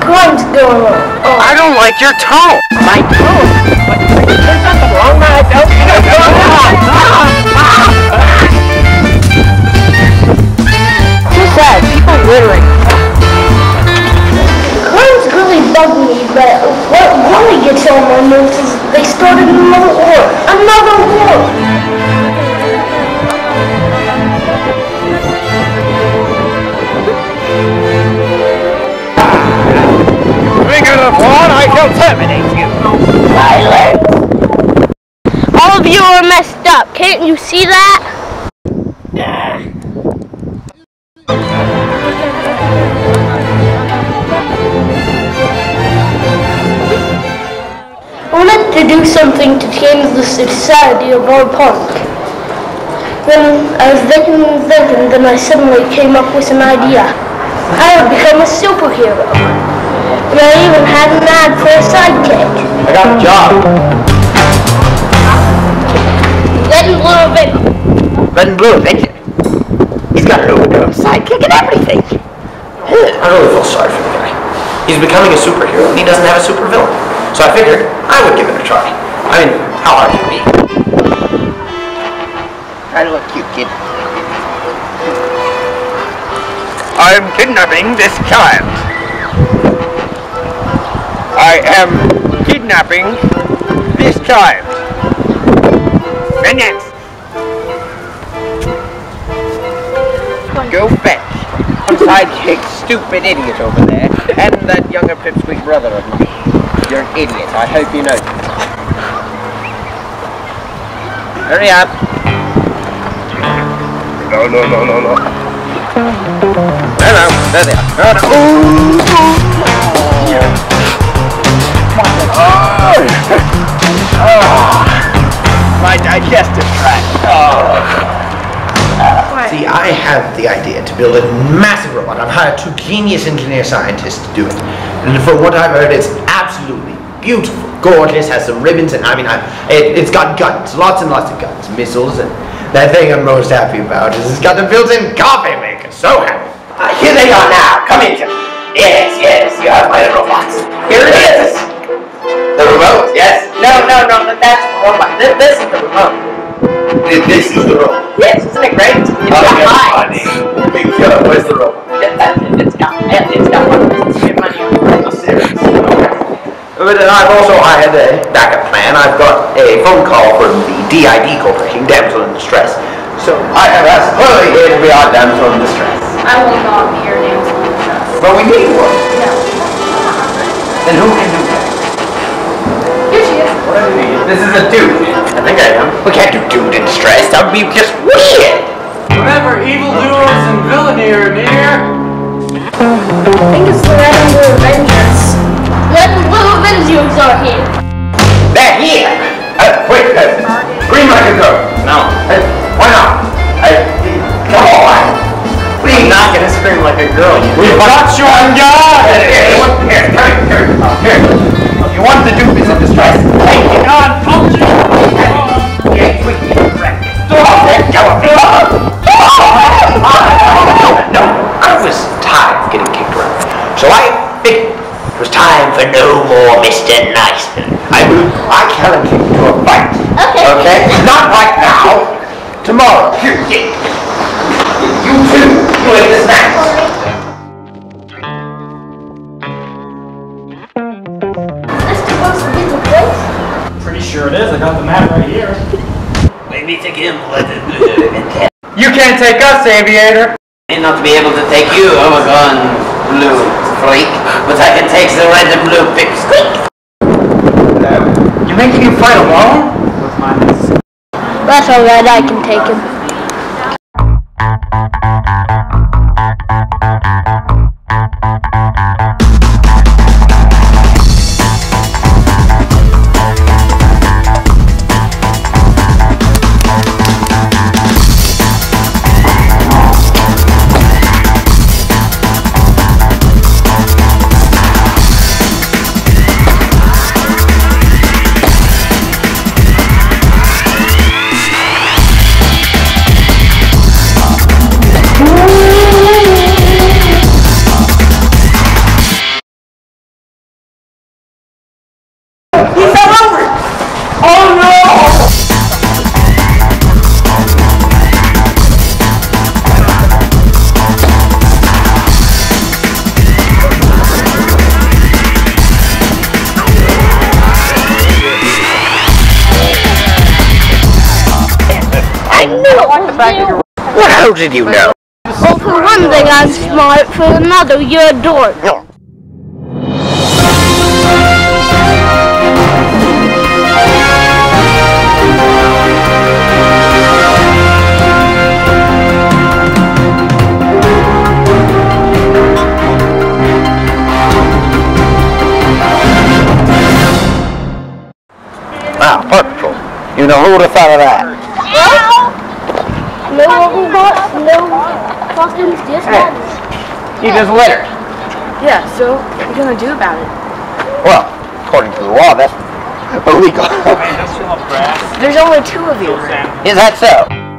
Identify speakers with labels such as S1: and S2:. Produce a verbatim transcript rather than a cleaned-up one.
S1: crimes going on. Oh.
S2: I don't like your tone.
S3: My tone? But there's nothing wrong with my tone.
S1: Too sad. People littering. Crimes really bug me, but what really gets on my nerves is they started another war. Another war!
S2: Finger the pawn, I shall terminate you.
S1: Silence! All of you are messed up. Can't you see that? I wanted to do something to change the society of our park. Then I was thinking and thinking, then I suddenly came up with an idea. I would become a superhero. And I even had an ad for a sidekick.
S3: I got a job.
S1: Red and blue avenger.
S3: Red and blue avenger. He's got an overdose sidekick and everything. I really feel sorry for the guy. He's becoming a superhero and he doesn't have a super villain. So I figured I would give it a try. I mean, how hard can it be? Try to look cute, kid.
S2: I'm kidnapping this child. I am kidnapping this child. And next. Go fetch some sidekick stupid idiot over there and that younger pipsqueak brother of mine. You're an idiot. I hope you know. Hurry up. No, no, no, no, no. No, no. There they are. No, no. Oh, oh. My digestive tract. Oh.
S4: See, I have the idea to build a massive robot. I've hired two genius engineer scientists to do it. And from what I've heard, it's absolutely beautiful, gorgeous, has some ribbons, and I mean, I, it, it's got guns, lots and lots of guns, missiles, and that thing I'm most happy about is it's got a built-in coffee maker. So happy.
S3: Uh, here they are now. Come into me. Yes, yes, you have my robots. Here it is. The remote, yes? No, no, no, that's the robot. This, this is the remote. This is the robot. Yes, isn't it great? It's
S4: oh,
S3: got eyes.
S4: Big killer. Where's the robot?
S3: It, it's got, it's got one. It's your money. Are you serious?
S4: But I've also hired a backup plan. I've got a phone call from the D I D Corporation, Damsel in Distress. So I have asked Chloe here to be our damsel in distress.
S5: I will not be your damsel in distress.
S4: But we need one.
S5: No.
S4: Then who can do that?
S5: Here she is.
S4: What do you mean? This is a dude. I think I am. We can't do dude in distress. That would be just weird.
S6: Remember, evildoers and villainy are near.
S1: I think it's the red and blue avengers. Red and blue avengers are here.
S4: They're here. Uh, wait, uh, scream like a girl. No. Uh, why not? Uh, come on. Please.
S3: I'm not gonna scream like a girl. You
S4: We've got you on guard. Here, here, here, here, here. You want to do this in distress? Take it on, punch you. Yes, we can correct it. Go on. No, I was tired of getting kicked around. So I figured it was time for no more Mister Nice. I I challenge you to a fight.
S1: Okay.
S4: Okay? Not right now. Tomorrow. Here, here. You two, you eat the snacks.
S1: Is this supposed to be the place?
S6: Pretty sure it is. I got the map right here.
S3: Maybe take him.
S6: You can't take us, aviator.
S3: And not to be able to take you, oh my god, blue freak, but I can take the red and blue pipsqueak.
S6: You making him fight alone? With my miss.
S1: That's alright, I can take him.
S6: fact that you're...
S3: What how did you know?
S1: Well, for one thing, I'm smart. For another, you're a dork.
S3: No. Wow, Park Patrol. You know, who would have thought of that?
S1: No robots, no costumes, just
S3: Hey.
S1: bodies.
S3: You just littered.
S5: Yeah, so what are you gonna do about it?
S3: Well, according to the law, that's illegal.
S5: There's only two of you.
S3: Is that so?